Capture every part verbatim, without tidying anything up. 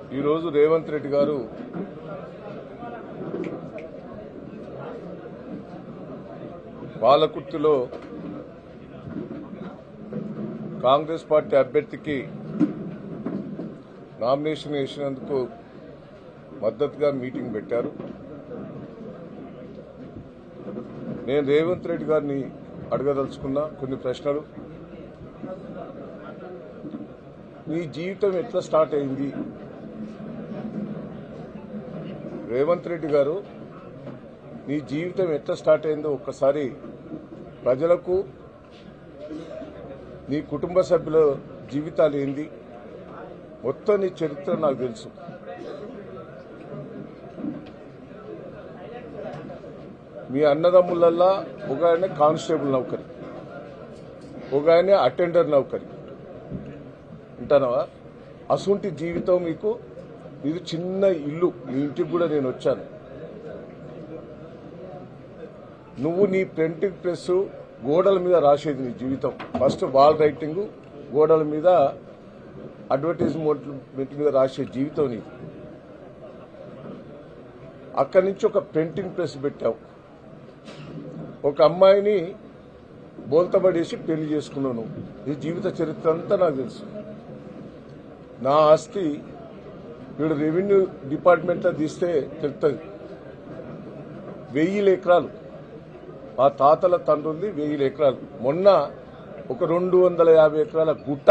ఈ రోజు రేవంత్ రెడ్డి గారు పాలకుర్తిలో కాంగ్రెస్ పార్టీ అభ్యర్థికి నామినేషన్ వేసినందుకు మద్దతుగా మీటింగ్ పెట్టారు. నేను రేవంత్ రెడ్డి గారిని అడగదలుచుకున్న కొన్ని ప్రశ్నలు. నీ జీవితం ఎట్లా స్టార్ట్ అయింది? రేవంత్ రెడ్డి గారు, నీ జీవితం ఎట్లా స్టార్ట్ అయిందో ఒక్కసారి ప్రజలకు, నీ కుటుంబ సభ్యుల జీవితాలు ఏంది, మొత్తం నీ చరిత్ర నాకు తెలుసు. మీ అన్నదమ్ములల్లా ఒక ఆయన కానిస్టేబుల్ నౌకరి, ఒక ఆయన అటెండర్ నౌకరి ఉంటానవా? అసుంటి జీవితం మీకు. ఇది చిన్న ఇల్లు, మీ ఇంటికి కూడా నేను వచ్చాను. నువ్వు నీ ప్రింటింగ్ ప్రెస్ గోడల మీద రాసేది నీ జీవితం. ఫస్ట్ వాల్ రైటింగ్, గోడల మీద అడ్వర్టైజ్మెంట్ మీద రాసే జీవితం నీది. అక్కడి నుంచి ఒక ప్రింటింగ్ ప్రెస్ పెట్టావు. ఒక అమ్మాయిని బోల్తబడేసి పెళ్లి చేసుకున్నావు నువ్వు. ఈ జీవిత చరిత్ర అంతా నాకు తెలుసు. నా ఆస్తి వీడు రెవెన్యూ డిపార్ట్మెంట్లో తీస్తే తెలుస్తుంది. వెయ్యి ఎకరాలు ఆ తాతల తండ్రుంది, వెయ్యి ఎకరాలు. మొన్న ఒక రెండు వందల యాభై ఎకరాల గుట్ట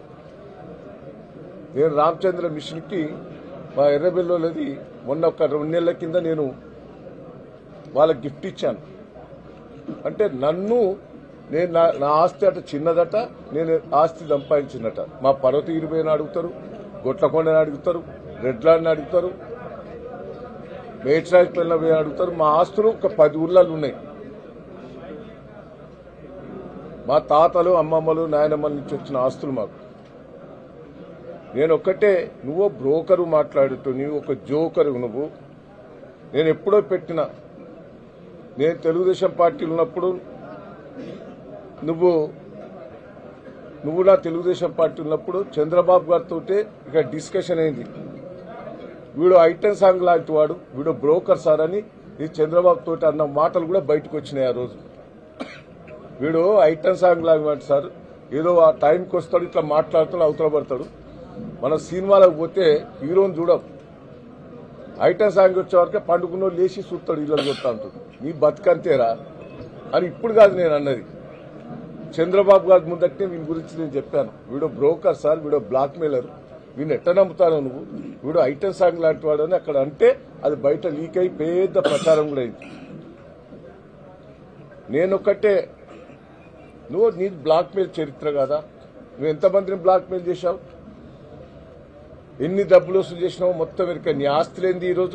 నేను రామచంద్ర మిషన్కి మా ఎర్రబెల్లోది మొన్న ఒక రెండు నెలల కింద నేను వాళ్ళకి గిఫ్ట్ ఇచ్చాను. అంటే నన్ను నేను నా ఆస్తి అట చిన్నదట, నేను ఆస్తి సంపాదించినట. మా పర్వతగిరిపోయిన అడుగుతారు, గొట్లకొండని అడుగుతారు, రెడ్లాండ్ని అడుగుతారు, మేడ్చరాజ్ పిల్లల పోయి అడుగుతారు. మా ఆస్తులు ఒక పది ఊర్లలో ఉన్నాయి. మా తాతలు, అమ్మమ్మలు, నాయనమ్మల నుంచి వచ్చిన ఆస్తులు మాకు. నేను ఒక్కటే, నువ్వు బ్రోకరు మాట్లాడుతూ, నువ్వు ఒక జోకరు. నువ్వు నేను ఎప్పుడో పెట్టిన, నేను తెలుగుదేశం పార్టీలు ఉన్నప్పుడు నువ్వు నువ్వు నా తెలుగుదేశం పార్టీ ఉన్నప్పుడు చంద్రబాబు గారితో ఇక డిస్కషన్ అయింది. వీడు ఐటెం సాంగ్ లాంటి వాడు, వీడు బ్రోకర్ సార్ అని ఈ చంద్రబాబు తోటి అన్న మాటలు కూడా బయటకు వచ్చినాయి ఆ రోజు. వీడు ఐటెం సాంగ్ లాంటి సార్, ఏదో ఆ టైంకి వస్తాడు, ఇట్లా మాట్లాడుతాడు, అవతల పడతాడు. మన సినిమాలకు పోతే హీరోని చూడం, ఐటెం సాంగ్ వచ్చే వరకే పండుకున్న లేచి చూస్తాడు, ఇళ్ళని కొడతా ఉంటుంది. నీ బతుకంతేరా అని ఇప్పుడు కాదు నేను అన్నది. చంద్రబాబు గారి ముందట్టే వీని గురించి నేను చెప్పాను. వీడో బ్రోకర్ సార్, వీడో బ్లాక్ మెయిలర్, వీడిని ఎట్ట నమ్ముతాను నువ్వు, వీడు ఐటెం సాంగ్ లాంటి వాడు అని అక్కడ అంటే అది బయట లీక్ అయి పెద్ద ప్రచారం కూడా అయింది. నేనొక్కటే, నువ్వు నీ బ్లాక్ మెయిల్ చరిత్ర కదా, నువ్వు ఎంతమందిని బ్లాక్ మెయిల్ చేశావు, ఎన్ని డబ్బులు వసూలు చేసినావు మొత్తం వెనుక. నీ ఆస్తులేంది ఈరోజు?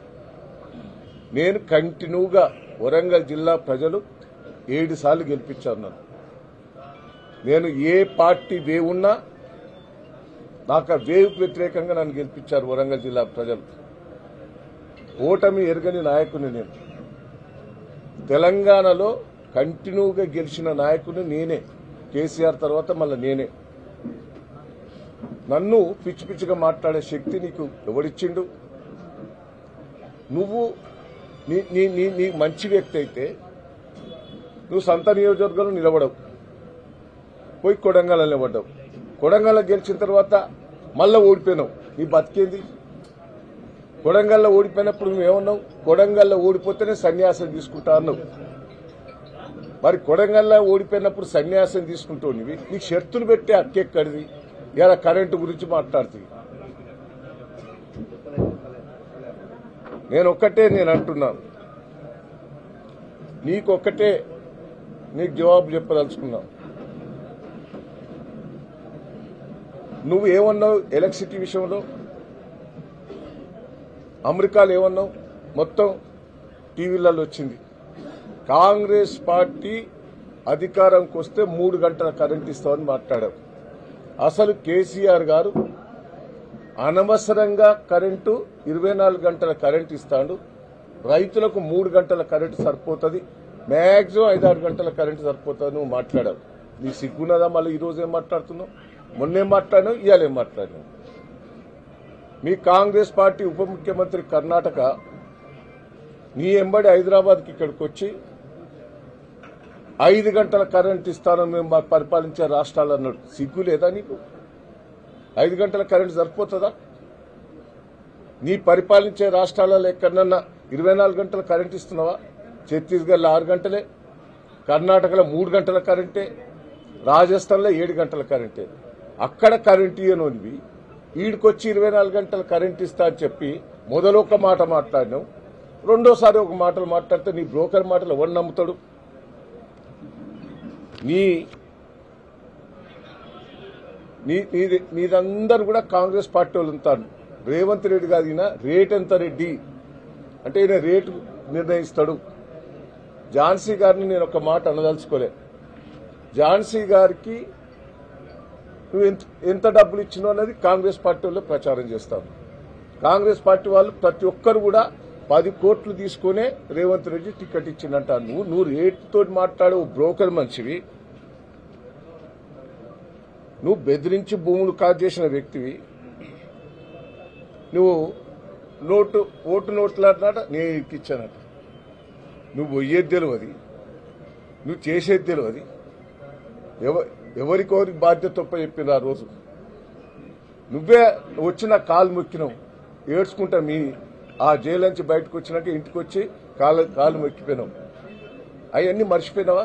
నేను కంటిన్యూగా వరంగల్ జిల్లా ప్రజలు ఏడు సార్లు గెలిపించారు నన్ను. నేను ఏ పార్టీ వేవ్ ఉన్నా నాకు ఆ వేవ్కు వ్యతిరేకంగా నన్ను గెలిపించారు వరంగల్ జిల్లా ప్రజలు. ఓటమి ఎరగని నాయకుని నేను. తెలంగాణలో కంటిన్యూగా గెలిచిన నాయకుని నేనే. కేసీఆర్ తర్వాత మళ్ళీ నేనే. నన్ను పిచ్చి పిచ్చిగా మాట్లాడే శక్తి నీకు ఎవడిచ్చిండు? నువ్వు నీ నీ నీ నీ మంచి వ్యక్తి అయితే నువ్వు సొంత నియోజకవర్గంలో నిలబడవు, పోయి కొడంగల్లో నిలబడ్డావు. కొడంగల్లో గెలిచిన తర్వాత మళ్ళా ఓడిపోయినావు. నీ బతికేంది? కొడంగల్లో ఓడిపోయినప్పుడు నువ్వేమన్నావు? కొడంగల్లో ఓడిపోతేనే సన్యాసం తీసుకుంటా అన్నావు. మరి కొడంగల్లో ఓడిపోయినప్పుడు సన్యాసం తీసుకుంటావు. నీవి నీకు షర్తులు పెట్టే అక్కెక్కడిది? ఇలా కరెంటు గురించి మాట్లాడుతుంది. నేను ఒక్కటే నేను అంటున్నాను, నీకొక్కటే నీకు జవాబు చెప్పదలుచుకున్నా. నువ్వు ఏమన్నావు ఎలక్ట్రిసిటీ విషయంలో? అమెరికాలో ఏమన్నావు? మొత్తం టీవీలలో వచ్చింది. కాంగ్రెస్ పార్టీ అధికారంకి వస్తే మూడు గంటల కరెంట్ ఇస్తామని మాట్లాడారు. అసలు కేసీఆర్ గారు అనవసరంగా కరెంటు ఇరవై నాలుగు గంటల కరెంటు ఇస్తాడు. రైతులకు మూడు గంటల కరెంటు సరిపోతుంది, మ్యాక్సిమం ఐదారు గంటల కరెంటు సరిపోతుంది నువ్వు మాట్లాడావు. నీ సిగ్గున్నదా? మళ్ళీ ఈ రోజు ఏం మాట్లాడుతున్నావు? మొన్నేం మాట్లాడినావు, ఇవాళ ఏం మాట్లాడినావు? మీ కాంగ్రెస్ పార్టీ ఉప ముఖ్యమంత్రి కర్ణాటక నీ ఎంబడి హైదరాబాద్కి ఇక్కడికి వచ్చి ఐదు గంటల కరెంట్ ఇస్తానని మేము మాకు పరిపాలించే రాష్ట్రాలు అన్నాడు. సిగ్గు లేదా నీకు? ఐదు గంటల కరెంట్ సరిపోతుందా? నీ పరిపాలించే రాష్ట్రాలలో ఎక్కడన్నా ఇరవై నాలుగు గంటల కరెంట్ ఇస్తున్నావా? ఛత్తీస్గఢ్లో ఆరు గంటలే, కర్ణాటకలో మూడు గంటల కరెంటే, రాజస్థాన్లో ఏడు గంటల కరెంటే. అక్కడ కరెంట్ ఇయ్యనోనివి ఈడికొచ్చి ఇరవై నాలుగు గంటల కరెంట్ ఇస్తా అని చెప్పి మొదలు ఒక మాట మాట్లాడినావు, రెండోసారి ఒక మాటలు మాట్లాడితే నీ బ్రోకర్ మాటలు ఎవరు నమ్ముతాడు? నీ నీదందరూ కూడా కాంగ్రెస్ పార్టీ వాళ్ళు ఉంటారు. రేవంత్ రెడ్డి గారు ఈయన రేట్ ఎంత రెడ్డి అంటే ఈయన రేటు నిర్ణయిస్తాడు. ఝాన్సీ గారిని నేను ఒక మాట అనదలుచుకోలే. ఝాన్సీ గారికి నువ్వు ఎంత ఎంత డబ్బులు ఇచ్చినావు అన్నది కాంగ్రెస్ పార్టీ వాళ్ళు ప్రచారం చేస్తాను. కాంగ్రెస్ పార్టీ వాళ్ళు ప్రతి ఒక్కరు కూడా పది కోట్లు తీసుకునే రేవంత్ రెడ్డి టికెట్ ఇచ్చిందంట. నువ్వు నువ్వు రేటుతో మాట్లాడే బ్రోకర్ మనిషివి, నువ్వు బెదిరించి భూములు కాజ్ చేసిన వ్యక్తివి. నువ్వు నోటు ఓటు నోట్లాడినాట నేను ఇచ్చానట. నువ్వు పోయేది తెలియదు, నువ్వు చేసేది తెలియదు. ఎవ ఎవరికొరికి బాధ్యత చెప్పిన ఆ రోజు నువ్వే వచ్చిన కాలు మొక్కినావు ఏడ్చుకుంటా. మీ ఆ జైలు నుంచి బయటకు వచ్చినాక ఇంటికి వచ్చి కాలు కాలు మొక్కిపోయినావు. అవన్నీ మర్చిపోయినావా?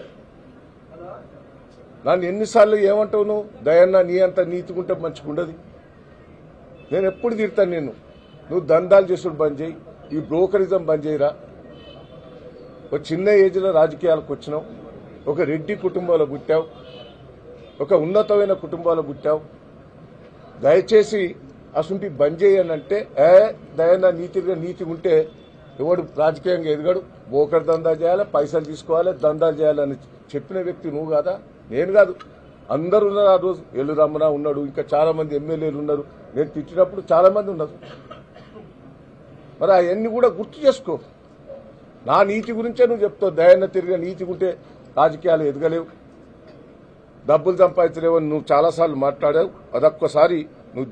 నన్ను ఎన్నిసార్లు ఏమంటావు నువ్వు? దయన్నా నీ అంత నీతిగుంటే మంచిగుండదు. నేను ఎప్పుడు తిడతాను నిన్ను. నువ్వు దందాలు చేసుడు బంద్ చేయి, ఈ బ్రోకరిజం బంద్ చేయరా. ఒక చిన్న ఏజ్లో రాజకీయాలకు వచ్చినావు, ఒక రెడ్డి కుటుంబంలో పుట్టావు, ఒక ఉన్నతమైన కుటుంబాల్లో పుట్టావు. దయచేసి అసలు బంద్ చేయనంటే ఏ దయన్నా నీతిగా నీతిగా ఉంటే ఎవడు రాజకీయంగా ఎదగడు. బోకర్ దందా చేయాలి, పైసలు తీసుకోవాలి, దందాలు చేయాలని చెప్పిన వ్యక్తి నువ్వు కాదా? నేను కాదు, అందరు ఉన్నారు. ఆ రోజు ఎల్లు రమణ ఉన్నాడు, ఇంకా చాలా మంది ఎమ్మెల్యేలు ఉన్నారు. నేను తిట్టినప్పుడు చాలా మంది ఉన్నారు. మరి అవన్నీ కూడా గుర్తు చేసుకో. నా నీతి గురించే నువ్వు చెప్తావు. దయన్న తిరిగి నీతిగా ఉంటే రాజకీయాలు ఎదగలేవు, డబ్బులు సంపాదించలేవని నువ్వు చాలాసార్లు మాట్లాడావు. అదొక్కసారి నువ్వు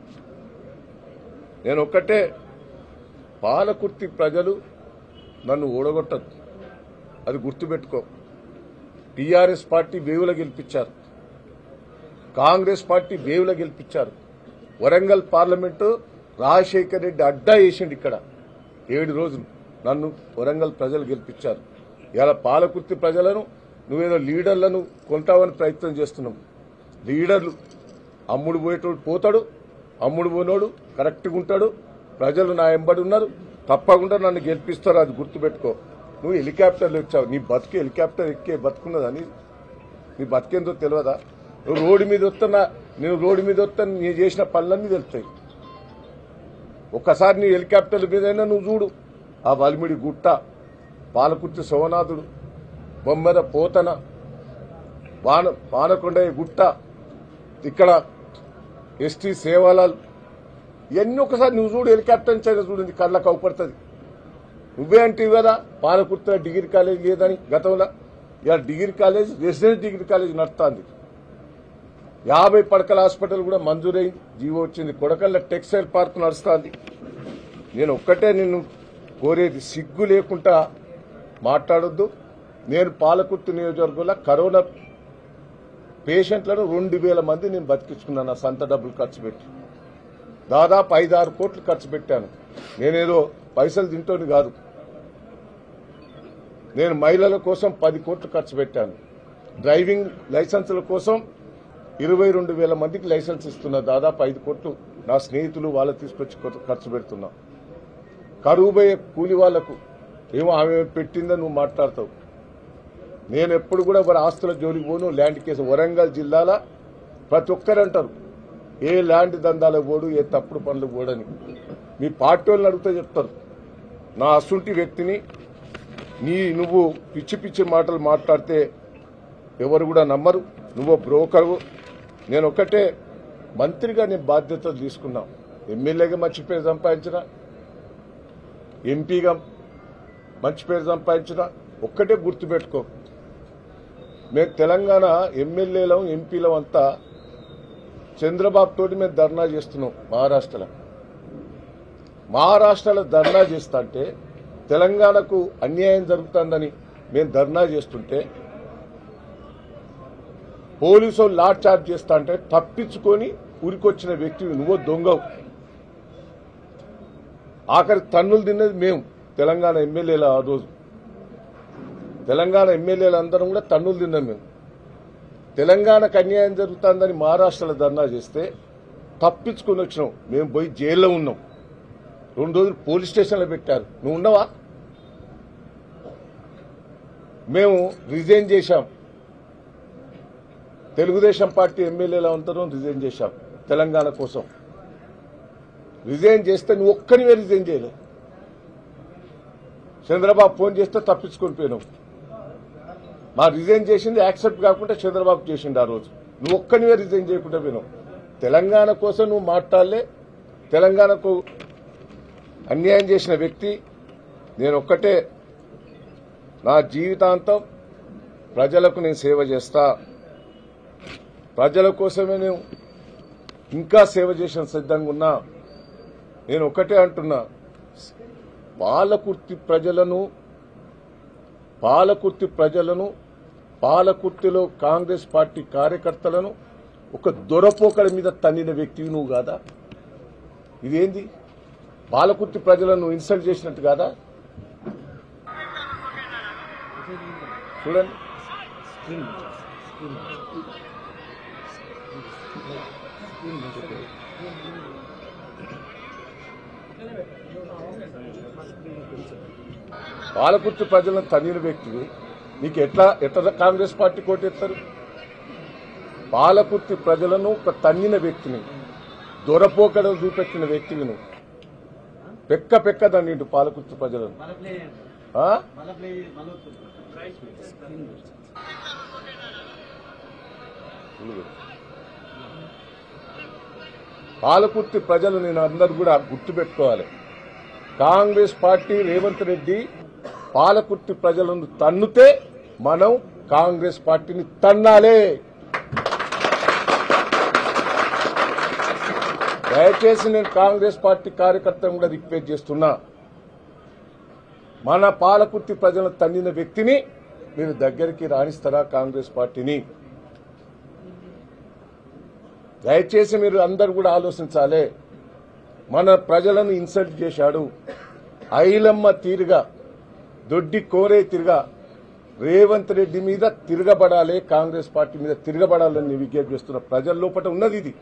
నేను ఒక్కటే, పాలకుర్తి ప్రజలు నన్ను ఓడగొట్టదు, అది గుర్తుపెట్టుకో. టీఆర్ఎస్ పార్టీ వేవుల గెలిపించారు, కాంగ్రెస్ పార్టీ వేవుల గెలిపించారు. వరంగల్ పార్లమెంటు రాజశేఖర్ రెడ్డి అడ్డా వేసిండు. ఇక్కడ ఏడు రోజులు నన్ను వరంగల్ ప్రజలు గెలిపించారు. ఇలా పాలకుర్తి ప్రజలను నువ్వేదో లీడర్లను కొంటావని ప్రయత్నం చేస్తున్నావు. లీడర్లు అమ్ముడు పోయేటోడు పోతాడు, అమ్ముడు పోనోడు కరెక్ట్గా ఉంటాడు. ప్రజలు నా ఎంబడి ఉన్నారు, తప్పకుండా నన్ను గెలిపిస్తారు, అది గుర్తుపెట్టుకో. నువ్వు హెలికాప్టర్లు వచ్చావు, నీ బతుకు హెలికాప్టర్ ఎక్కే బతుకున్నదని నీ బతికేందో తెలియదా? నువ్వు రోడ్డు మీద వస్తున్నా, నేను రోడ్డు మీద వస్తా నీ చేసిన పనులన్నీ తెలుస్తాయి. ఒక్కసారి నీ హెలికాప్టర్ల మీదైనా నువ్వు చూడు. ఆ వాల్మీడి గుట్ట, పాలకుర్తి సోమనాథుడు, బొమ్మెర పోతన, వాన వానకొండయ్య గుట్ట, ఇక్కడ ఎస్టీ సేవాలాల్, ఇవన్నీ ఒకసారి నువ్వు చూడు. హెలికాప్టర్ నుంచి అయినా చూడండి, కళ్ళకు అవుపడుతుంది. నువ్వే అంటే కదా పాలకుర్తిలో డిగ్రీ కాలేజ్ లేదని గతంలో. ఇలా degree college, residence degree college నడుస్తుంది. యాభై పడకల హాస్పిటల్ కూడా మంజూరై జీవో వచ్చింది. కొడకల్ల టెక్స్టైల్ పార్క్ నడుస్తుంది. నేను ఒక్కటే నిన్ను కోరేది, సిగ్గు లేకుండా మాట్లాడొద్దు. నేను పాలకుర్తి నియోజకవర్గంలో కరోనా పేషెంట్లను రెండు వేల మంది నేను బతికించుకున్నాను నా సొంత డబ్బులు ఖర్చు పెట్టి. దాదాపు ఐదు ఆరు కోట్లు ఖర్చు పెట్టాను. నేనేదో పైసలు తింటోని కాదు. నేను మహిళల కోసం పది కోట్లు ఖర్చు పెట్టాను. డ్రైవింగ్ లైసెన్సుల కోసం ఇరవై రెండు వేల మందికి లైసెన్స్ ఇస్తున్నా. దాదాపు ఐదు కోట్లు నా స్నేహితులు వాళ్ళు తీసుకొచ్చి ఖర్చు పెడుతున్నా. కరువు పోయే కూలి వాళ్లకు ఏమో ఆమె పెట్టిందని నువ్వు మాట్లాడతావు. నేను ఎప్పుడు కూడా వారి ఆస్తుల జోలికి పోను. ల్యాండ్ కేసు వరంగల్ జిల్లాలో ప్రతి ఒక్కరు అంటారు, ఏ ల్యాండ్ దందాలకు పోడు, ఏ తప్పుడు పనులు పోడని. మీ పార్టీ వాళ్ళని అడిగితే చెప్తారు. నా అసుంటి వ్యక్తిని నీ నువ్వు పిచ్చి పిచ్చి మాటలు మాట్లాడితే ఎవరు కూడా నమ్మరు. నువ్వు బ్రోకరు. నేను ఒక్కటే, మంత్రిగా నేను బాధ్యతలు తీసుకున్నా. ఎమ్మెల్యేగా మంచి పేరు సంపాదించిన, ఎంపీగా మంచి పేరు సంపాదించిన. ఒక్కటే గుర్తుపెట్టుకో, మేము తెలంగాణ ఎమ్మెల్యేలం ఎంపీలం అంతా చంద్రబాబు తోటి మేము ధర్నా చేస్తున్నాం మహారాష్ట్రలో మహారాష్ట్రలో ధర్నా చేస్తా అంటే తెలంగాణకు అన్యాయం జరుగుతుందని మేము ధర్నా చేస్తుంటే పోలీసు లాఠ్ చార్జ్ చేస్తా అంటే తప్పించుకొని ఉరికొచ్చిన వ్యక్తివి నువ్వు దొంగవు. ఆఖరి తన్నులు తిన్నది మేము తెలంగాణ ఎమ్మెల్యేల ఆ రోజు తెలంగాణ ఎమ్మెల్యేలు అందరం కూడా తన్నులు తిన్నాం. మేము తెలంగాణకు అన్యాయం జరుగుతుందని మహారాష్ట్రలో ధర్నా చేస్తే తప్పించుకొని వచ్చినాం. మేము పోయి జైల్లో ఉన్నాం. రెండు రోజులు పోలీస్ స్టేషన్లో పెట్టారు. నువ్వు ఉన్నావా? మేము రిజైన్ చేశాం. తెలుగుదేశం పార్టీ ఎమ్మెల్యేల అందరం రిజైన్ చేశాం తెలంగాణ కోసం. రిజైన్ చేస్తే నువ్వు ఒక్కనివే రిజైన్ చేయలే. చంద్రబాబు ఫోన్ చేస్తే తప్పించుకొని పోయినావు. మా రిజైన్ చేసింది యాక్సెప్ట్ కాకుండా చంద్రబాబు చేసిండు ఆ రోజు. నువ్వు ఒక్కనివే రిజైన్ చేయకుండా పోయినావు. తెలంగాణ కోసం నువ్వు మాట్లాడలే. తెలంగాణకు అన్యాయం చేసిన వ్యక్తి నేను ఒక్కటే. నా జీవితాంతం ప్రజలకు నేను సేవ చేస్తా. ప్రజల కోసమే నేను ఇంకా సేవ చేసిన సిద్ధంగా ఉన్నా. నేను ఒక్కటే అంటున్నా, పాలకుర్తి ప్రజలను పాలకుర్తి ప్రజలను పాలకుర్తిలో కాంగ్రెస్ పార్టీ కార్యకర్తలను ఒక దొరపోకల మీద తన్నిన వ్యక్తివి నువ్వు కాదా? ఇదేంది? పాలకుర్తి ప్రజలను ఇన్సల్ట్ చేసినట్టు కాదా? చూడండి, పాలకుర్తి ప్రజలను తన్నిన వ్యక్తివి నీకు ఎట్లా ఎట్లా కాంగ్రెస్ పార్టీ కోటెత్తారు? పాలకుర్తి ప్రజలను ఒక తన్నిన వ్యక్తిని, దొరపోకడం చూపెట్టిన వ్యక్తివి నువ్వు. పెక్క పెక్క తన్నిండు పాలకుర్తి ప్రజలను. పాలకుర్తి ప్రజలు నేను అందరు కూడా గుర్తుపెట్టుకోవాలి. కాంగ్రెస్ పార్టీ రేవంత్ రెడ్డి పాలకుర్తి ప్రజలను తన్నుతే మనం కాంగ్రెస్ పార్టీని తన్నాలే. దయచేసి నేను కాంగ్రెస్ పార్టీ కార్యకర్తలను కూడా రిక్వెస్ట్ చేస్తున్నా, మన పాలకుర్తి ప్రజలను తన్నిన వ్యక్తిని మీరు దగ్గరికి రాణిస్తారా కాంగ్రెస్ పార్టీని? దయచేసి మీరు అందరు కూడా ఆలోచించాలి. మన ప్రజలను ఇన్సల్ట్ చేశాడు. ఐలమ్మ తీరుగా, దొడ్డి కోరే తిరుగా రేవంత్ రెడ్డి మీద తిరగబడాలి, కాంగ్రెస్ పార్టీ మీద తిరగబడాలని విజ్ఞప్తి చేస్తున్న ప్రజల లోపల ఉన్నది ఇది.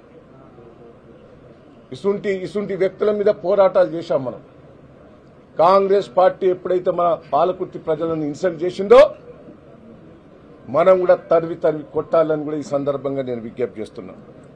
ఇసుంటి ఇసుంటి వ్యక్తుల మీద పోరాటాలు చేశాం మనం. కాంగ్రెస్ పార్టీ ఎప్పుడైతే మన పాలకుర్తి ప్రజలను ఇన్సల్ట్ చేసిందో మనం కూడా తరివి తరివి కొట్టాలని కూడా ఈ సందర్భంగా నేను విజ్ఞప్తి చేస్తున్నాను.